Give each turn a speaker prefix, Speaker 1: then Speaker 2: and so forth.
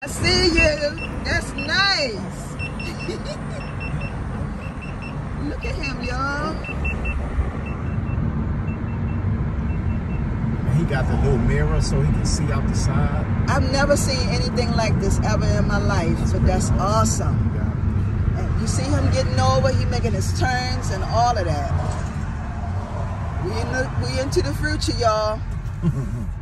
Speaker 1: See you. That's nice. Look at him, y'all.
Speaker 2: He got the little mirror so he can see out the side.
Speaker 1: I've never seen anything like this ever in my life, but that's awesome. And you see him getting over, he making his turns and all of that. We into the future, y'all.